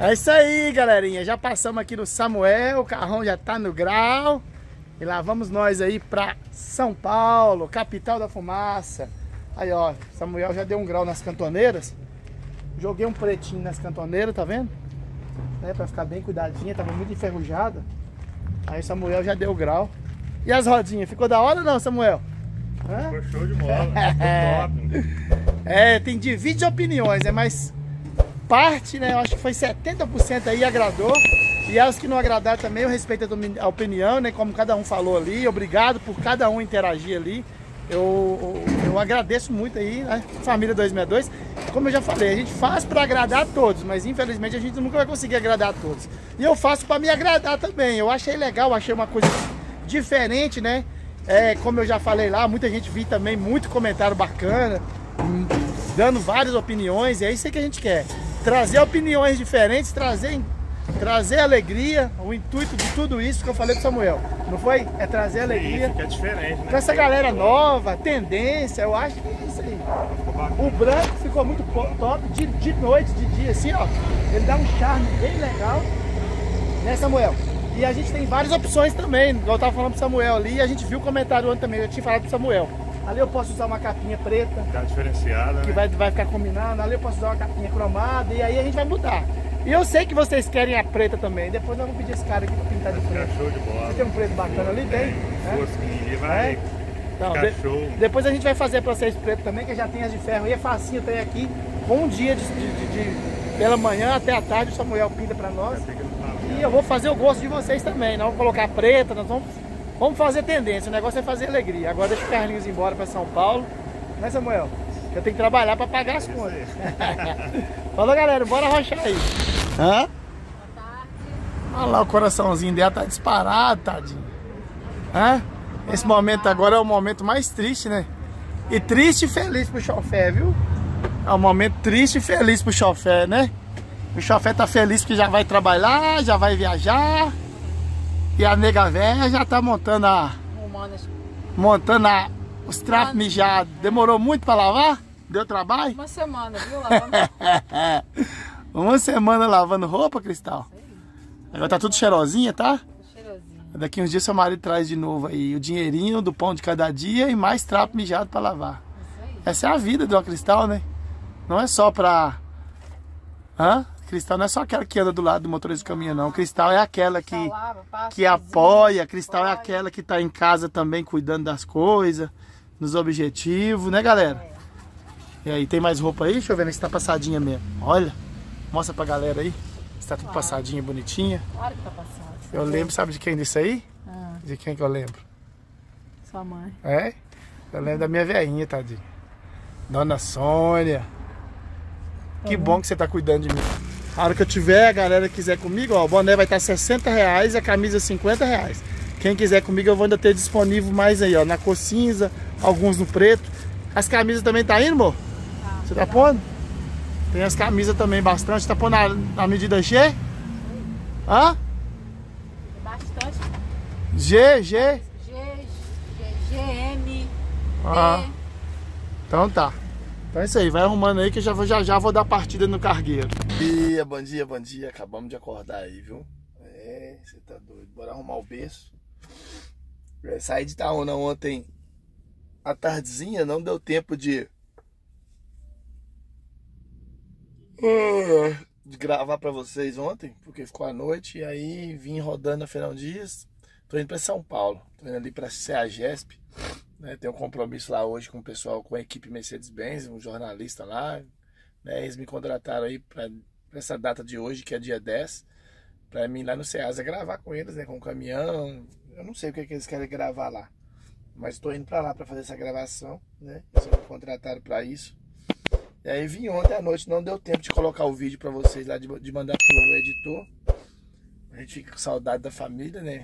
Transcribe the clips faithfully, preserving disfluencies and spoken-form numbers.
É isso aí, galerinha. Já passamos aqui no Samuel, o carrão já tá no grau. E lá vamos nós aí pra São Paulo, capital da fumaça. Aí, ó, Samuel já deu um grau nas cantoneiras. Joguei um pretinho nas cantoneiras, tá vendo? Né, pra ficar bem cuidadinha, tava muito enferrujada. Aí Samuel já deu o grau. E as rodinhas, ficou da hora ou não, Samuel? Hã? Ficou show de bola, ficou top. É, tem divide opiniões, né? Mas parte, né? Eu acho que foi setenta por cento aí agradou. E as que não agradaram também, eu respeito a opinião, né? Como cada um falou ali. Obrigado por cada um interagir ali. Eu, eu, eu agradeço muito aí, né? Família dois sessenta e dois. Como eu já falei, a gente faz para agradar a todos, mas infelizmente a gente nunca vai conseguir agradar a todos. E eu faço para me agradar também. Eu achei legal, achei uma coisa diferente, né? É, como eu já falei lá, muita gente viu também, muito comentário bacana, dando várias opiniões. E é isso aí que a gente quer. Trazer opiniões diferentes, trazer, trazer alegria. O intuito de tudo isso que eu falei pro Samuel, não foi? É trazer alegria. Sim, fica diferente, né? Com essa galera nova, tendência, eu acho que é isso aí. O branco ficou muito top, de, de noite, de dia, assim, ó. Ele dá um charme bem legal, né, Samuel? E a gente tem várias opções também, igual eu tava falando pro Samuel ali, e a gente viu o comentário ontem também, eu tinha falado pro Samuel. Ali eu posso usar uma capinha preta, Tá diferenciada, que né? vai, vai ficar combinando. Ali eu posso usar uma capinha cromada, e aí a gente vai mudar. E eu sei que vocês querem a preta também, depois nós vamos pedir esse cara aqui pra pintar de Fica preto. show de bola. Você tem um preto bacana ali? Tem? Né? Fosquinho ali, vai É? Então, ficar de- show. depois a gente vai fazer pra vocês preto também, que já tem as de ferro. E é facinho, tem aqui, com um dia de, de- de- de- pela manhã até a tarde, o Samuel pinta pra nós. Fica no final. E eu vou fazer o gosto de vocês também. Nós vamos colocar preta, nós vamos, vamos fazer tendência. O negócio é fazer alegria. Agora deixa o Carlinhos ir embora pra São Paulo. Né, Samuel? Que eu tenho que trabalhar pra pagar as contas. Falou, galera, bora rochar aí. Hã? Olha lá, o coraçãozinho dela tá disparado, tadinho. Hã? Esse momento agora é o momento mais triste, né? E triste e feliz pro chofer, viu? É um momento triste e feliz pro chofer, né? O chofer tá feliz porque já vai trabalhar, já vai viajar. E a nega velha já tá montando a... Montando a, os trapos mijados. Demorou muito pra lavar? Deu trabalho? Uma semana, viu? Lavando. Uma semana lavando roupa, Cristal. Agora tá tudo cheirosinha, tá? Cheirosinho. Daqui uns dias seu marido traz de novo aí o dinheirinho do pão de cada dia e mais trapo mijado pra lavar. Isso aí. Essa é a vida do Cristal, né? Não é só pra... Hã? Cristal não é só aquela que anda do lado do motorista do caminhão, não. Cristal é aquela que, Lava, passa, que cozinha, apoia. Cristal é apoia. aquela que tá em casa também cuidando das coisas, dos objetivos, né, galera? E aí, tem mais roupa aí? Deixa eu ver se tá passadinha mesmo. Olha, mostra pra galera aí. Se tá tudo Claro. passadinha, bonitinha. Claro que tá passando. Eu lembro, sabe de quem disso aí? Ah, De quem que eu lembro? sua mãe. É? Eu lembro da minha velhinha, tadinha. Dona Sônia. Que bom que você tá cuidando de mim. A hora que eu tiver, a galera quiser comigo, ó, o boné vai estar sessenta reais e a camisa cinquenta reais. Quem quiser comigo, eu vou ainda ter disponível mais aí, ó, na cor cinza, alguns no preto. As camisas também tá indo, amor? Ah, Você tá pondo? Tem as camisas também bastante. Tá pondo na, na medida G? Hã? bastante. G, G. G, G, G, M, Ah. P. Então tá. Então é isso aí, vai arrumando aí que eu já vou, já, já vou dar partida no cargueiro. Bom dia, bom dia, bom dia. Acabamos de acordar aí, viu? É, você tá doido. Bora arrumar o berço. Eu saí de Itaúna ontem à tardezinha, não deu tempo de... de gravar pra vocês ontem, porque ficou à noite. E aí vim rodando a Fernão Dias. Tô indo pra São Paulo, tô indo ali pra CEAGESP. Né, tem um compromisso lá hoje com o pessoal, com a equipe Mercedes-Benz, um jornalista lá, né, eles me contrataram aí para essa data de hoje, que é dia dez, para mim lá no Ceasa gravar com eles, né, com o caminhão. Eu não sei o que, é que eles querem gravar lá, mas estou indo para lá para fazer essa gravação, né, eles me contrataram para isso. E aí vim ontem à noite, não deu tempo de colocar o vídeo para vocês lá, de, de mandar pro editor. A gente fica com saudade da família, né.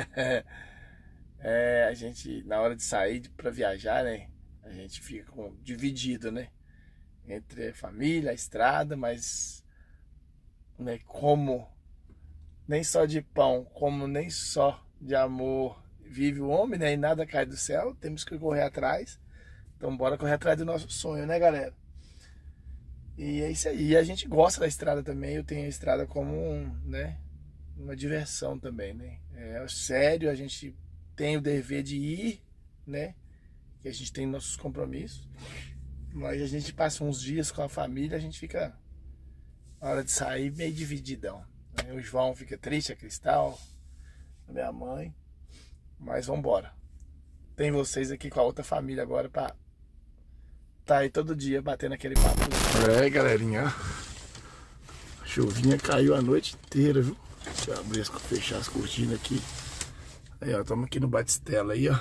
É, a gente, na hora de sair para viajar, né, a gente fica com, dividido, né, entre a família, a estrada, mas, né, como nem só de pão, como nem só de amor vive o homem, né, e nada cai do céu, temos que correr atrás. Então bora correr atrás do nosso sonho, né, galera? E é isso aí. E a gente gosta da estrada também. Eu tenho a estrada como um, né, uma diversão também, né? É sério, a gente tem o dever de ir, né? Que a gente tem nossos compromissos. Mas a gente passa uns dias com a família, a gente fica, na hora de sair, meio divididão. Né? O João fica triste, a Cristal, a minha mãe. Mas vambora. Tem vocês aqui com a outra família agora pra tá aí todo dia batendo aquele papo. Olha aí, galerinha. A chuvinha caiu a noite inteira, viu? Deixa eu abrir, fechar as cortinas aqui. Aí, ó, estamos aqui no Batistela aí, ó.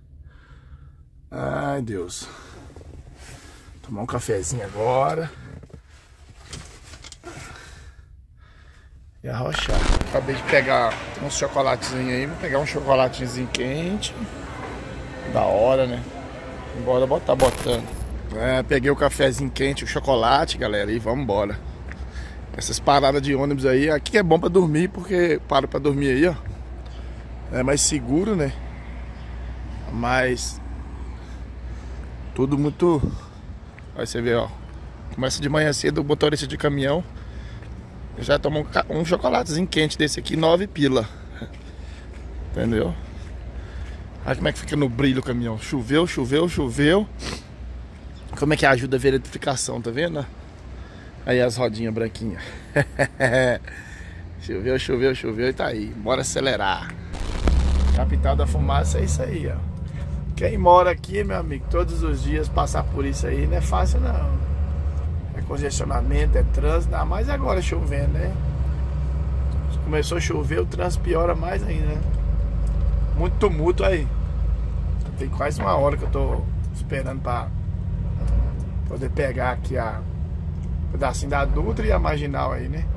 Ai, Deus. Tomar um cafezinho agora. E arrochar. Acabei de pegar uns chocolatezinhos aí. Vou pegar um chocolatezinho quente. Da hora, né? Bora botar botando. É, peguei o cafezinho quente, o chocolate, galera, e vamos embora. Essas paradas de ônibus aí, aqui é bom pra dormir, porque paro pra dormir aí, ó. É mais seguro, né? Mas tudo muito... Aí você vê, ó. Começa de manhã cedo, o motorista de caminhão já tomou um, um chocolatezinho quente desse aqui, nove pila. Entendeu? Olha como é que fica no brilho o caminhão. Choveu, choveu, choveu. Como é que ajuda a verificação, tá vendo? Aí as rodinhas branquinhas. Choveu, choveu, choveu e tá aí. Bora acelerar. Capital da fumaça é isso aí, ó. Quem mora aqui, meu amigo, todos os dias passar por isso aí não é fácil não. É congestionamento, é trânsito, ainda mais agora chovendo, né? Começou a chover, o trânsito piora mais ainda, né? Muito tumulto aí. Tem quase uma hora que eu tô esperando pra poder pegar aqui a um pedacinho da Dutra e a Marginal aí, né?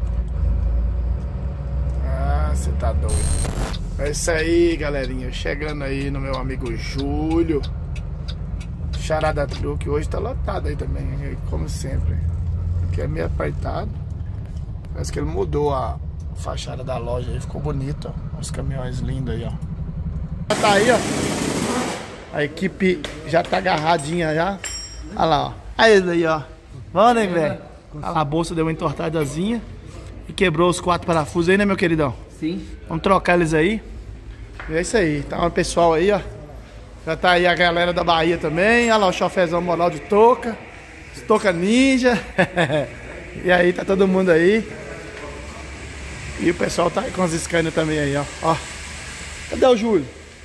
Ah, você tá doido. É isso aí, galerinha. Chegando aí no meu amigo Júlio. Charada Truque. Hoje tá lotado aí também, como sempre. Aqui é meio apertado. Parece que ele mudou a fachada da loja aí. Ficou bonito, ó. Os caminhões lindos aí, ó. Tá aí, ó. A equipe já tá agarradinha já. Olha lá, ó. Aí ele aí, ó. Vamos, né, velho? Olha lá, a bolsa deu uma entortadazinha e quebrou os quatro parafusos aí, né, meu queridão? Sim. Vamos trocar eles aí. E é isso aí. Tá o pessoal aí, ó. Já tá aí a galera da Bahia também. Olha lá o chofezão moral de touca. Touca ninja. E aí, tá todo mundo aí. E o pessoal tá aí com as Scania também aí, ó. Ó. Cadê o Júlio?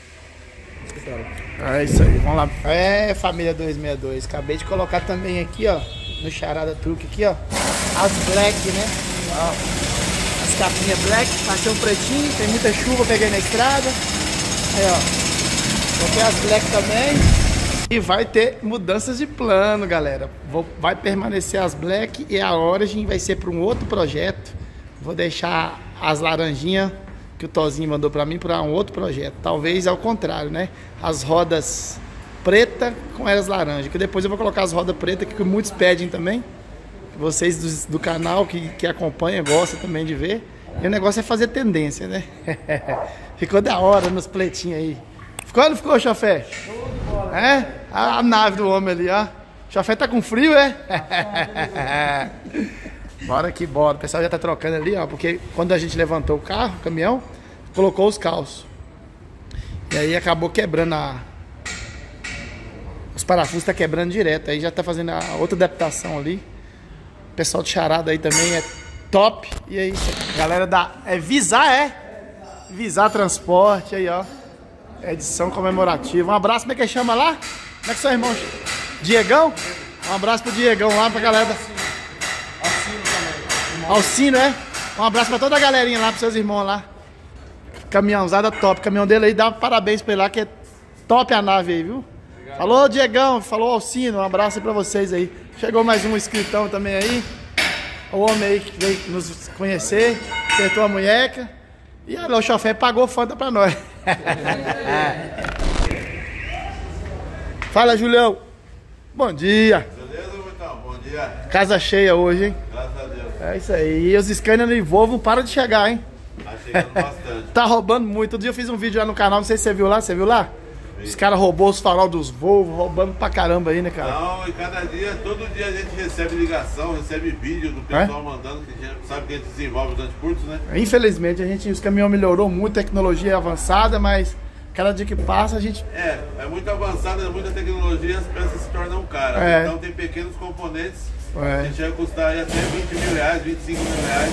É isso aí, vamos lá. É, família duzentos e sessenta e dois. Acabei de colocar também aqui, ó, no Charada Truque aqui, ó, as black, né? Ó, as capinhas black, passei um pretinho, tem muita chuva, peguei na estrada. Aí, ó, coloquei as black também. E vai ter mudanças de plano, galera. Vou, vai permanecer as black e a Origin vai ser para um outro projeto. Vou deixar as laranjinhas que o Tozinho mandou pra mim para um outro projeto. Talvez ao contrário, né? As rodas preta com elas laranja. Que depois eu vou colocar as rodas pretas que muitos pedem também. Vocês do, do canal que, que acompanham, gostam também de ver. E o negócio é fazer tendência, né? Ficou da hora nos pletinhos aí. Ficou ou não ficou, chofé? É? A, a nave do homem ali, ó. O chofé tá com frio, é? Bora que bora. O pessoal já tá trocando ali, ó. Porque quando a gente levantou o carro, o caminhão, colocou os calços. E aí acabou quebrando a... Os parafusos tá quebrando direto. Aí já tá fazendo a outra adaptação ali. O pessoal de Charada aí também é top. E é isso aí. Galera da... É Visar, é? Visar Transporte aí, ó. Edição comemorativa. Um abraço, como é que chama lá? Como é que são, irmão? Diegão? Um abraço pro Diegão lá, pra galera da... Alcino, é? Um abraço pra toda a galerinha lá, pros seus irmãos lá. Caminhãozada top. Caminhão dele aí, dá parabéns pra ele lá, que é top a nave aí, viu? Obrigado. Falou, Diegão. Falou, Alcino. Um abraço aí pra vocês aí. Chegou mais um inscritão também aí. O homem aí que veio nos conhecer. Acertou a munheca. E olha, o chofé pagou Fanta pra nós. Fala, Julião. Bom dia. Beleza, Vitão? Bom dia. Casa cheia hoje, hein? Graças a Deus. É isso aí. E os Scania no Volvo não param de chegar, hein? Tá chegando bastante. Tá roubando muito. Outro dia eu fiz um vídeo lá no canal, não sei se você viu lá. Você viu lá? Os caras roubou os farol dos Volvo, roubando pra caramba aí, né, cara? Não, e cada dia, todo dia a gente recebe ligação, recebe vídeo do pessoal é? mandando, que a gente sabe que a gente desenvolve os anticurtos, né? Infelizmente, a gente, os caminhões melhorou muito, tecnologia é avançada, mas cada dia que passa a gente... É, é muito avançada, é muita tecnologia, as peças se tornam caras. É. Então tem pequenos componentes É. que chega a custar aí até vinte mil reais, vinte e cinco mil reais.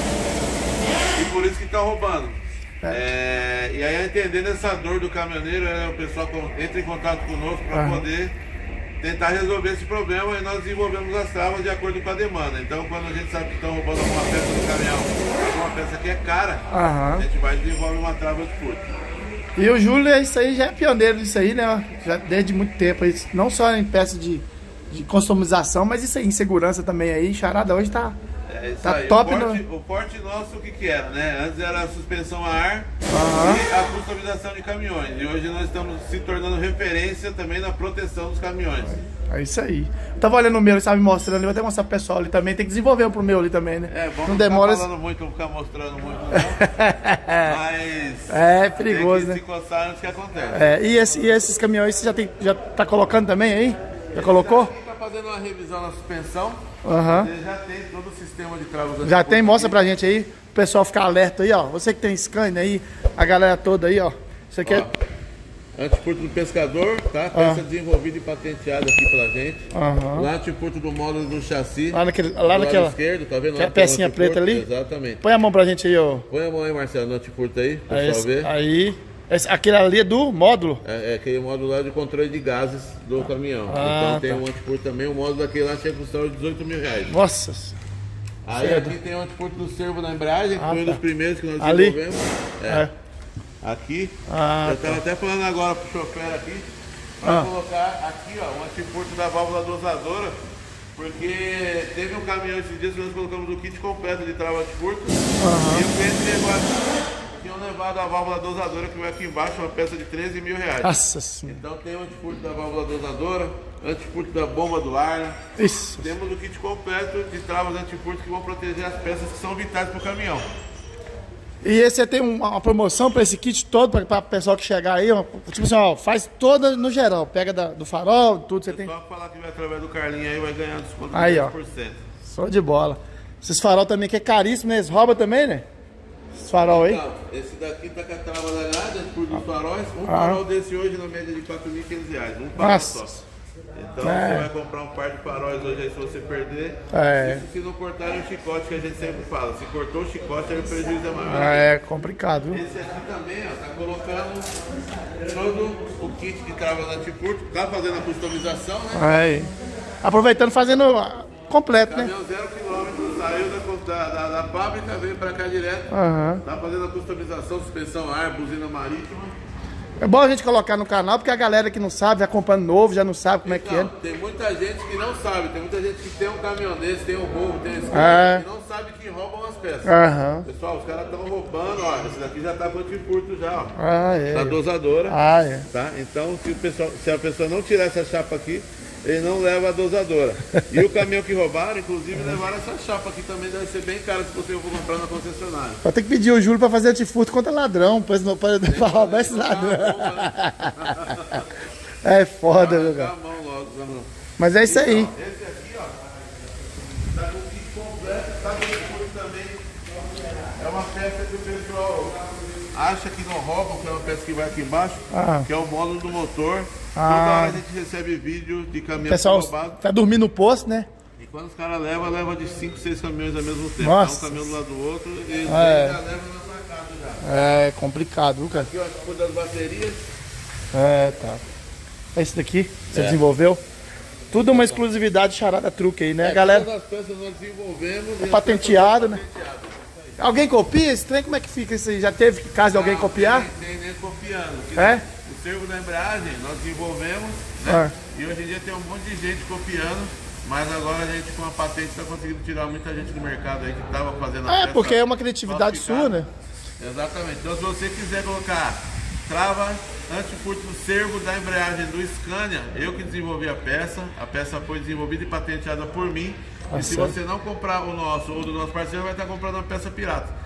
E por isso que estão roubando. É. É, e aí, entendendo essa dor do caminhoneiro, é, o pessoal entra em contato conosco para Aham. poder tentar resolver esse problema, e nós desenvolvemos as travas de acordo com a demanda. Então, quando a gente sabe que estão roubando alguma peça do caminhão, alguma peça que é cara, Aham. a gente vai e desenvolve uma trava de curto. E o Júlio, é isso aí, já é pioneiro disso aí, né? Já desde muito tempo, isso, não só em peças de, de customização, mas isso aí, em segurança também aí. Charada hoje tá, É isso tá aí. top. O forte, No... o forte nosso, o que que era, né? Antes era a suspensão a ar Aham. e a customização de caminhões. E hoje nós estamos se tornando referência também na proteção dos caminhões. É isso aí. Eu tava olhando o meu, ele sabe me mostrando, eu vou até mostrar pro pessoal ali também. Tem que desenvolver um pro meu ali também, né? É, bom não não demora. ficar falando muito, não ficar mostrando muito, não. Mas É perigoso, tem né? que se coçar antes que acontece. É, e, esse, e esses caminhões você já, tem, já tá colocando também aí? Já colocou? A gente tá fazendo uma revisão na suspensão. Aham. Ele já tem todo o sistema de travas. Já tem, mostra pra gente aí, o pessoal ficar alerta aí, ó. Você que tem Scania aí, a galera toda aí, ó. Isso aqui é. Antipurto do pescador, tá? Peça desenvolvida e patenteada aqui pela gente. Aham. Lá antipurto do módulo do chassi. Lá, naquele, lá do lado naquela. esquerdo, tá vendo? aquela Lá tem um pecinha antipurto, preta ali? Exatamente. Põe a mão pra gente aí, ó. Põe a mão aí, Marcelo, no antipurto aí, pra Aí, pessoal ver. aí. Esse, aquele ali é do módulo. É, é aquele módulo lá de controle de gases do caminhão. Ah, então tem tá. um antipurto também, o módulo daquele lá chega a custar dezoito mil reais. Nossa. Aí cedo. aqui tem o antipurto do servo da embreagem, que Ah, foi um tá. dos primeiros que nós Ali? desenvolvemos. É. É. Aqui. Ah, eu tava até falando agora pro chofer aqui, pra Ah. colocar aqui, ó, um antipurto da válvula dosadora, porque teve um caminhão esses dias que nós colocamos o kit completo de trava antipurto, e o cliente levou aqui, tinham levado a válvula dosadora que vai aqui embaixo, uma peça de treze mil reais. Nossa senhora. Então tem o antipurto da válvula dosadora, antipurto da bomba do ar. Isso. Temos o kit completo de travas antipurto que vão proteger as peças que são vitais para o caminhão. E esse você tem uma, uma promoção para esse kit todo, para o pessoal que chegar aí, ó, tipo assim, ó, faz toda no geral, pega da, do farol, tudo, você tem. Só falar que vai através do Carlinho aí vai ganhar desconto de Aí, ó. dez por cento. Show de bola. Esses farol também que é caríssimo, né? Eles roubam também, né? Esses farol aí. Então, esse daqui tá com a trava largada, por dos faróis. Um Ah. farol desse hoje na média de quatro mil e quinhentos reais. Um farol Nossa. só. Então É. você vai comprar um par de faróis hoje aí se você perder. É. Isso se não cortarem o chicote, que a gente sempre fala. Se cortou o chicote, aí o prejuízo é maior. É complicado, viu? Esse aqui também, ó, tá colocando todo o kit de travas antipurto, tá fazendo a customização, né? Aí. Aproveitando, fazendo ah, completo, né? Caminhão zero quilômetro, saiu da, da, da, da fábrica, veio pra cá direto. Aham. Tá fazendo a customização, suspensão a ar, buzina marítima. É bom a gente colocar no canal, porque a galera que não sabe, acompanhando novo, já não sabe como é que é. Então, tem muita gente que não sabe, tem muita gente que tem um caminhão desse, tem um Volvo, tem esse É. que não sabe que roubam as peças. Aham. Pessoal, os caras estão roubando, ó, esse daqui já tá com antipurto já, ó. Ah, é. Na dosadora. Ah, é. Tá? Então, se, o pessoal, se a pessoa não tirar essa chapa aqui, ele não leva a dosadora. E o caminhão que roubaram, inclusive, levaram essa chapa aqui também, deve ser bem cara se você for comprar na concessionária. Vai ter que pedir o Júlio pra fazer antifurto contra ladrão, pra, não- pra, pra roubar esse ladrão. É foda, viu, Dá cara? a mão logo, dá a mão. Mas é isso aí. Esse aqui, ó, tá com o kit completo, tá com o curso também. É uma peça que o pessoal acha que não roubam, que é uma peça que vai aqui embaixo, Ah. que é o módulo do motor. Ah. Toda hora a gente recebe vídeo de O caminhão pessoal roubado. vai dormir no posto, né? E quando os caras levam, leva de cinco, seis caminhões ao mesmo tempo. Nossa. Tá um caminhão do lado do outro e eles É. já levam na sua casa já. É complicado, viu, cara? Aqui, ó, tipo das baterias. É, tá. É esse daqui, você desenvolveu? Tudo uma exclusividade charada truque aí, né, É, galera? Todas as peças nós desenvolvemos. e as patenteado, peças né? são patenteadas. Alguém copia esse trem? Como é que fica isso aí? Já teve caso de alguém Não, copiar? Tem, tem nem copiando. Que É? O servo da embreagem nós desenvolvemos, né? É. E hoje em dia tem um monte de gente copiando, mas agora a gente com a patente está conseguindo tirar muita gente do mercado aí que estava fazendo a É, peça porque é uma criatividade falsificada. sua, né? Exatamente. Então se você quiser colocar trava antipurto do servo da embreagem do Scania, eu que desenvolvi a peça, a peça foi desenvolvida e patenteada por mim. Ah, e se sério? você não comprar o nosso ou do nosso parceiro, vai estar comprando uma peça pirata.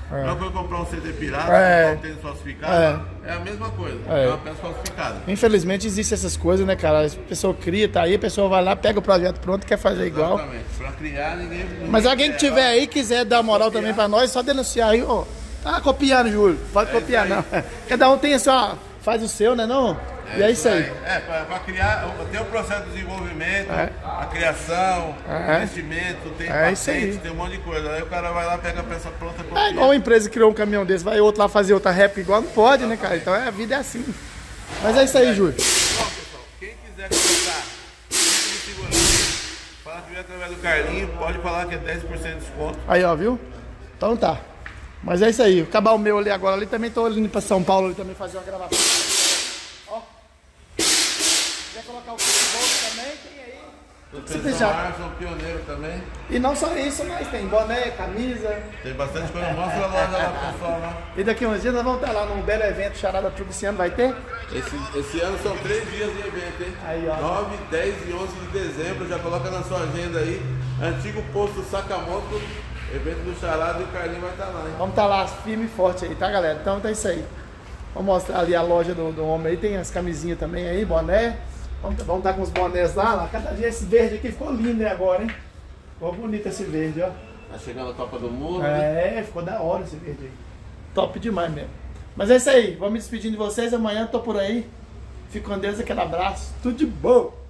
É. Não foi comprar um C D pirata, É. comprar um tênis falsificado. É. É a mesma coisa. É. É uma peça falsificada. Infelizmente existem essas coisas, né, cara? A pessoa cria, tá aí, a pessoa vai lá, pega o projeto pronto e quer fazer igual. Exatamente. Pra criar, ninguém. ninguém Mas alguém que quer, tiver ó. aí, quiser dar moral também pra nós, só denunciar aí, ó. Tá copiando, Júlio. Pode É copiar, isso não. aí. Cada um tem a sua. Faz o seu, né, não? E é isso aí. É, pra, pra criar, tem o processo de desenvolvimento, É. a criação, É. o investimento, tem É isso aí. patente, tem um monte de coisa. Aí o cara vai lá, pega a peça pronta, copia. É igual uma empresa que criou um caminhão desse, vai outro lá fazer outra rap igual, não pode, né, cara? Então é, a vida é assim. Mas é isso aí, Júlio. Bom, pessoal, quem quiser comprar cinto de segurança, fala que veio através do Carlinho, pode falar que é dez por cento de desconto. Aí, ó, viu? Então tá. Mas é isso aí. Acabar o meu ali agora, ali também tô indo pra São Paulo ali também fazer uma gravação. Ó. Quer colocar o futebol também? Tem aí. Você Suspensão já- ar, são pioneiro também. E não só isso, mas tem boné, camisa. Tem bastante coisa. Mostra a loja lá pro pessoal lá. E daqui uns dias nós vamos estar lá num belo evento Charada Truque esse ano, vai ter? Esse, esse ano são três dias de evento, hein? Aí, ó. nove, dez e onze de dezembro, já coloca na sua agenda aí. Antigo posto Sakamoto, evento do Charada e o Carlinho vai estar lá, hein? Vamos estar lá firme e forte aí, tá, galera? Então tá isso aí. Vamos mostrar ali a loja do, do homem aí, tem as camisinhas também aí, boné. Vamos vamos estar com os bonés lá, lá. Cada dia esse verde aqui ficou lindo, né, agora, hein? Ficou bonito esse verde, ó. Tá chegando a Copa do Mundo, né? É, ficou da hora esse verde aí. Top demais mesmo. Mas é isso aí, vou me despedindo de vocês, amanhã tô por aí. Fico com Deus, aquele abraço, tudo de bom!